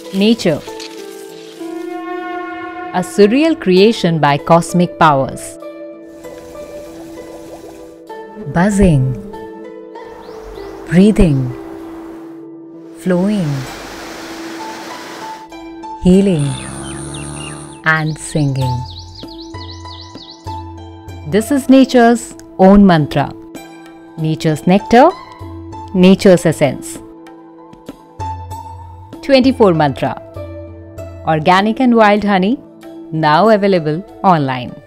Nature, a surreal creation by cosmic powers. Buzzing, breathing, flowing, healing, and singing. This is nature's own mantra. Nature's nectar, nature's essence. 24 Mantra. Organic and wild honey, now available online.